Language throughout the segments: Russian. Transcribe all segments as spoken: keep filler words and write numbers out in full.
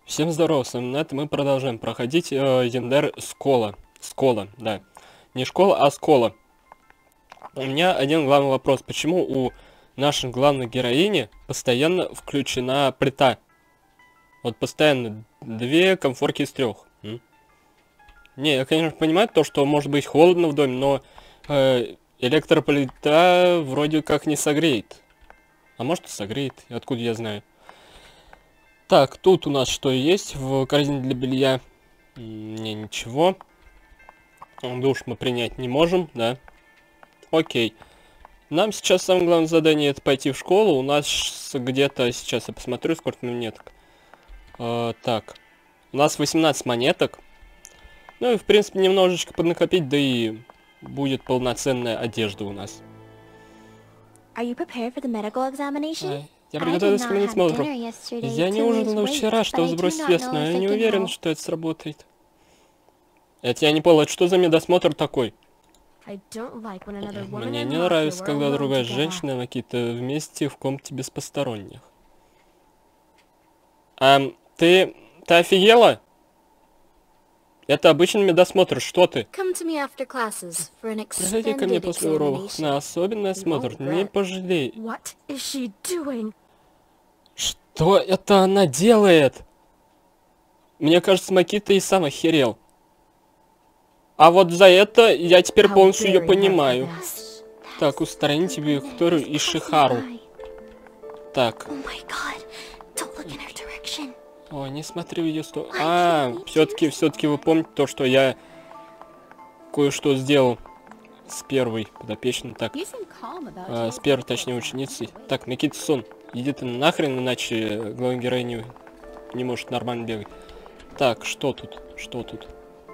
Всем здорово, с вами Нет, мы продолжаем проходить э, Яндер Скола. Скола, да. Не школа, а Скола. У меня один главный вопрос. Почему у нашей главной героини постоянно включена плита? Вот постоянно две комфорки из трех. М? Не, я, конечно, понимаю то, что может быть холодно в доме, но э, электроплита вроде как не согреет. А может и согреет, откуда я знаю. Так, тут у нас что есть в корзине для белья? Не, ничего. Душ мы принять не можем, да? Окей. Нам сейчас самое главное задание это пойти в школу. У нас где-то, сейчас я посмотрю, сколько монеток. Э, так. У нас восемнадцать монеток. Ну и, в принципе, немножечко поднакопить, да и будет полноценная одежда у нас. Are you prepared for the medical examination? Ай, я приготовился к медосмотру. Я не ужинал вчера, чтобы сбросить вес, но я не уверен, что это сработает. Это я не понял, это что за медосмотр такой? Мне не нравится, когда другая женщина какие-то вместе в комнате без посторонних. А, ты... ты офигела? Это обычный медосмотр, что ты? Приходи ко мне после уроков на особенный осмотр, не пожалей. Что это она делает? Мне кажется, Макита и сам охерел. А вот за это я теперь полностью ее понимаю. Так, устраните Викторию и Шихару. Так. О, не смотри в ее сторону. А, все-таки, все-таки вы помните то, что я кое-что сделал с первой подопечной. Так, а, с первой, точнее, ученицей. Так, Микита-сон, иди ты нахрен, иначе главный герой не, не может нормально бегать. Так, что тут? Что тут?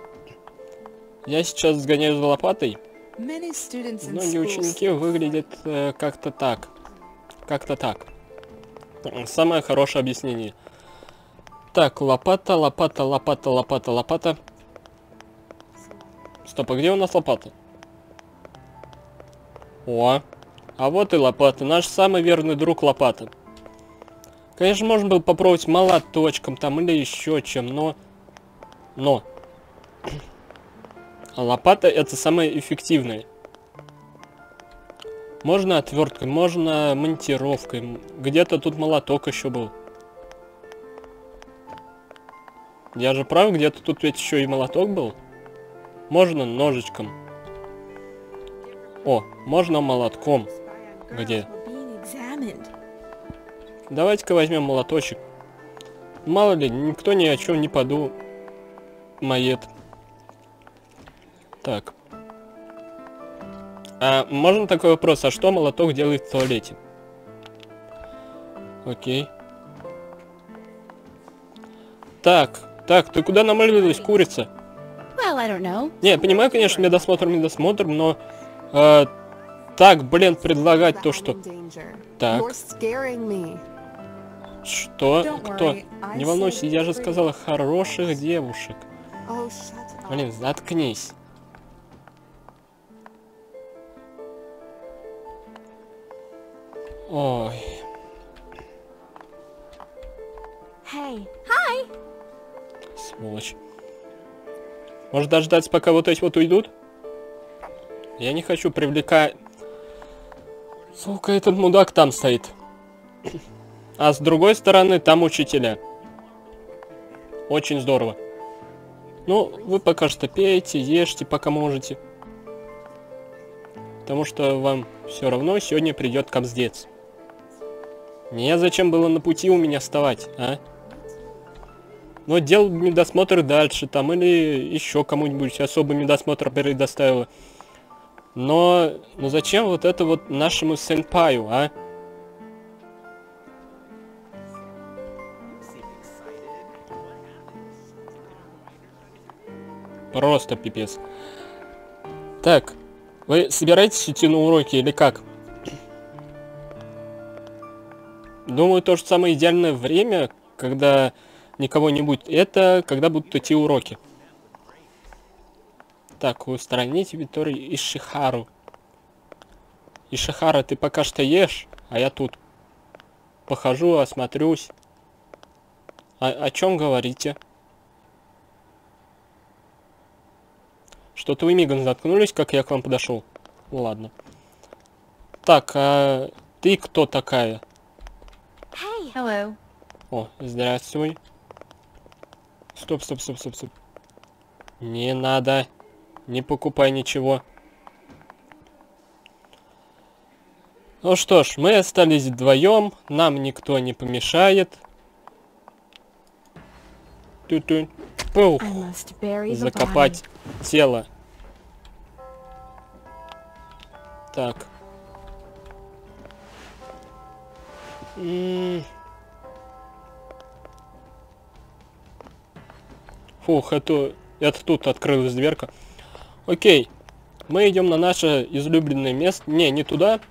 Я сейчас сгоняю за лопатой. Многие ученики выглядят э, как-то так. Как-то так. Самое хорошее объяснение. Так, лопата, лопата, лопата, лопата, лопата. Стоп, а где у нас лопата? О, а вот и лопата. Наш самый верный друг лопата. Конечно, можно было попробовать молоточком там или еще чем, но... Но... А лопата это самое эффективное. Можно отверткой, можно монтировкой. Где-то тут молоток еще был. Я же прав, где-то тут ведь еще и молоток был. Можно ножичком. О, можно молотком. Где? Давайте-ка возьмем молоточек. Мало ли, никто ни о чем не подумает. Так. А можно такой вопрос, а что молоток делает в туалете? Окей. Так, так, ты куда намылилась, курица? Well, не, я понимаю, конечно, медосмотр, медосмотр, но... Э, так, блин, предлагать то, что... Так. Что? Кто? Не волнуйся, я же сказала хороших девушек. Блин, заткнись. Ой. Hey. Hi. Сволочь. Может дождаться, пока вот эти вот уйдут? Я не хочу привлекать... Сука, этот мудак там стоит. А с другой стороны, там учителя. Очень здорово. Ну, вы пока что пейте, ешьте, пока можете. Потому что вам все равно сегодня придет капздец. Не зачем было на пути у меня вставать, а? Но делал медосмотр дальше, там, или еще кому-нибудь особый медосмотр предоставила. Но, но зачем вот это вот нашему сенпаю, а? Просто пипец. Так, вы собираетесь идти на уроки или как? Думаю, то же самое идеальное время, когда никого не будет, это когда будут идти уроки. Так, устраните Викторию и Шихару. И Шихара, ты пока что ешь, а я тут похожу, осмотрюсь. А, о чем говорите? Что-то вы мигом заткнулись, как я к вам подошел. Ладно. Так, а ты кто такая? Hey. Hello. О, здравствуй. Стоп, стоп, стоп, стоп, стоп. Не надо. Не покупай ничего. Ну что ж, мы остались вдвоем. Нам никто не помешает. Ту-ту. Пух. I must bury the Закопать тело. Так. М. Фух, это, это тут открылась дверка. Окей. Мы идем на наше излюбленное место. Не, не туда.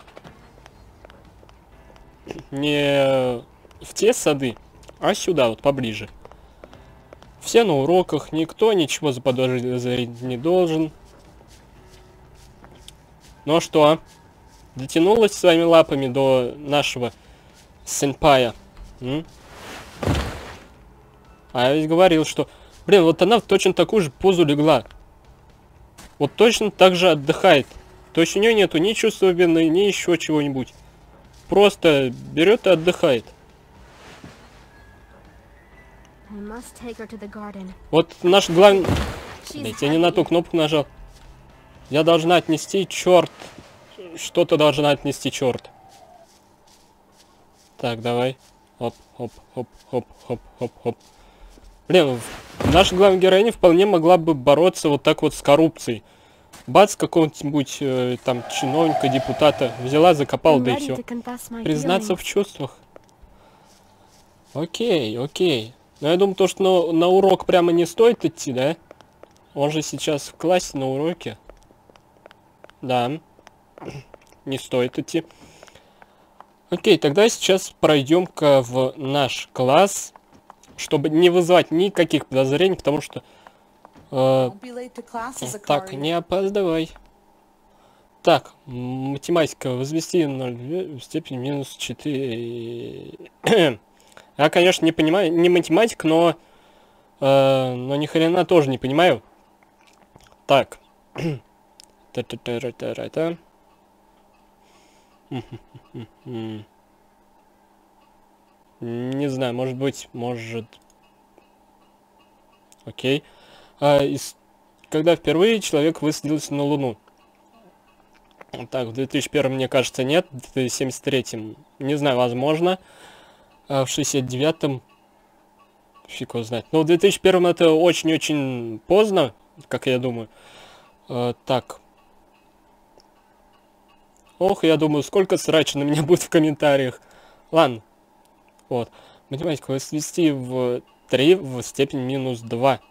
Не в те сады, а сюда, вот поближе. Все на уроках, никто ничего заподозрить не должен. Ну что, дотянулась своими лапами до нашего сенпая? М? А я ведь говорил, что... Блин, вот она в точно такую же позу легла. Вот точно так же отдыхает. То есть у нее нету ни чувства вины, ни еще чего-нибудь. Просто берет и отдыхает. I must take her to the garden. Вот наш главный... She's Блять, я не на ту heavy. кнопку нажал. Я должна отнести черт. Что-то должна отнести черт. Так, давай. Хоп, хоп, хоп, хоп, хоп, хоп, хоп. Блин, наша главная героиня вполне могла бы бороться вот так вот с коррупцией. Бац, какого-нибудь э, там чиновника, депутата взяла, закопала, I'm да и ready все. to confess my Признаться feelings. в чувствах. Окей, окей. Но я думаю, то, что на, на урок прямо не стоит идти, да? Он же сейчас в классе на уроке. Да. Не стоит идти. Окей, тогда сейчас пройдем-ка в наш класс, чтобы не вызывать никаких подозрений, потому что... э, Don't be late to class, так, Zakari. не опаздывай. Так, м, математика. Возвести ноль в степени минус четыре. Я, конечно, не понимаю, не математик, но... э, но ни хрена тоже не понимаю. Так. Та-та-та-ра-та-ра-та. Не знаю, может быть, может... Окей. А, из... Когда впервые человек высадился на Луну? Так, в две тысячи первом, мне кажется, нет. В две тысячи семьдесят третьем, не знаю, возможно. А в шестьдесят девятом... Фиг его знает. Но в две тысячи первом это очень-очень поздно, как я думаю. А, так. Ох, я думаю, сколько срача на меня будет в комментариях. Ладно. Вот. Математику возвести в три в степень минус два.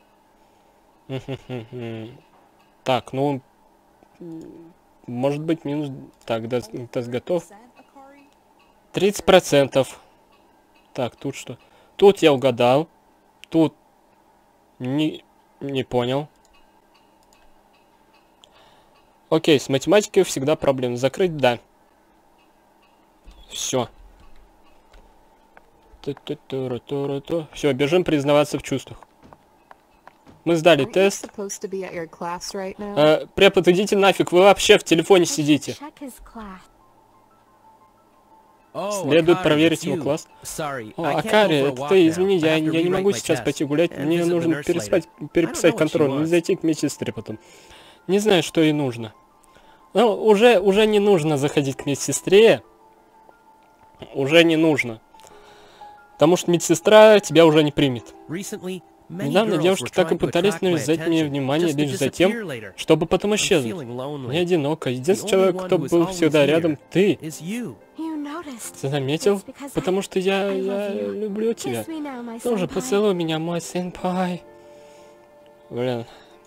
Так, ну... Может быть, минус... Так, да, тест готов. тридцать процентов. Так, тут что? Тут я угадал. Тут... Не... Не понял. Окей, с математикой всегда проблемы. Закрыть, да. Все. Все, бежим признаваться в чувствах. Мы сдали Aren't you тест. supposed to be at your class right now? Э, препод, идите нафиг, вы вообще в телефоне сидите. Check his class. Oh, Следует Akari, проверить it's его you. класс. Sorry, О, I can't Акари, go for a это walk ты, now. извини, I я, have to я не rewrite могу my сейчас test пойти гулять, and мне visit the нужно nurse переспать, later. переписать I don't know what she контроль, не wants. зайти к медсестре потом. Не знаю, что ей нужно. Ну, уже, уже не нужно заходить к медсестре. Уже не нужно. Потому что медсестра тебя уже не примет. Recently, many Недавно girls девушки were так и trying to пытались attract my навязать мне attention, внимание just to лишь за тем, disappear later. чтобы потом I'm исчезнуть. feeling lonely. Мне одиноко. Единственный The человек, only кто one who was был always всегда here рядом, ты. Is you. You noticed. Ты заметил? It's because Потому I- что я, I я love you. люблю тебя. Kiss me now, my Тоже senpai. поцелуй меня, мой сенпай. Блин.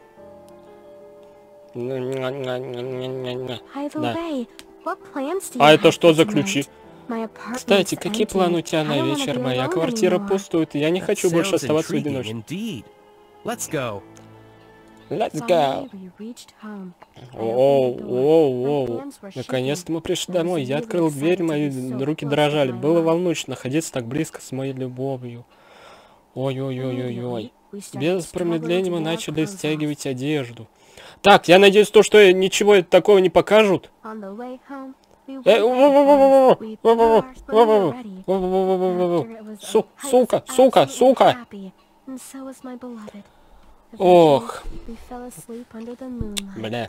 Hi, Да. Lubei. What plans do you А это have что for за tonight? ключи? My apartment's Кстати, какие empty. планы у тебя I на don't wanna вечер? be Моя alone квартира anymore. пустует, и я не That хочу больше sounds оставаться в intriguing одиночестве. indeed. Let's go. Let's go. Finally, we reached home. I Оу, opened the door. оу, My оу. hands were Наконец-то мы пришли I was домой. Я really открыл дверь, excited to мои be so руки close with дрожали. my Было love. волнующе находиться так близко с моей любовью. Ой-ой-ой-ой-ой. We started Без промедления мы struggling to get our начали clothes off. стягивать одежду. Так, я надеюсь, то, что ничего такого не покажут. On the way home, we Э, went back во-во-во-во-во, once. We threw ours when we were ready. во-во-во-во-во-во. After it was Су- over, I сука, was сука, absolutely сука. happy, and so was my beloved. Ох. Eventually, we fell asleep under the moonlight. Бля.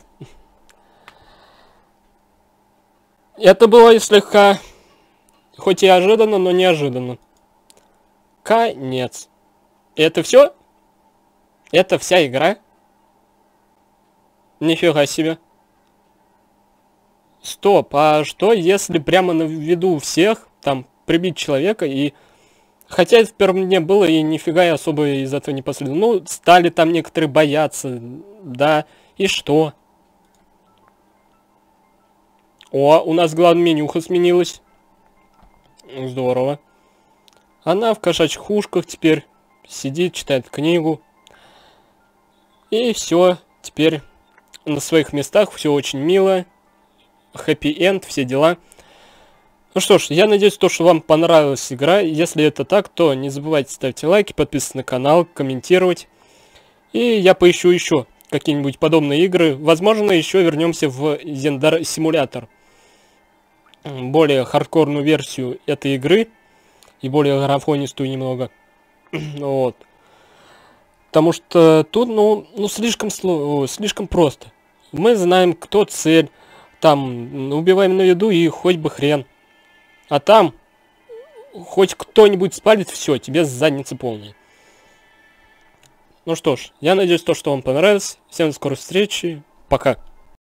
Это было слегка, хоть и ожиданно, но неожиданно. Конец. Это все? Это вся игра? Нифига себе. Стоп, а что если прямо на виду у всех там прибить человека и... Хотя это в первом дне было и нифига я особо из этого не последовало. Ну, стали там некоторые бояться, да, и что? О, у нас главная менюха сменилась. Здорово. Она в кошачьих ушках теперь сидит, читает книгу. И все, теперь на своих местах, все очень мило. Хэппи-энд, все дела. Ну что ж, я надеюсь, то, что вам понравилась игра. Если это так, то не забывайте ставить лайки, подписываться на канал, комментировать. И я поищу еще какие-нибудь подобные игры. Возможно, еще вернемся в Zendar Simulator. Более хардкорную версию этой игры. И более графонистую немного. Вот. Потому что тут, ну, ну слишком, сло... слишком просто. Мы знаем, кто цель. Там, убиваем на виду и хоть бы хрен. А там, хоть кто-нибудь спалит, все, тебе задница полная. Ну что ж, я надеюсь, то, что вам понравилось. Всем до скорой встречи. Пока.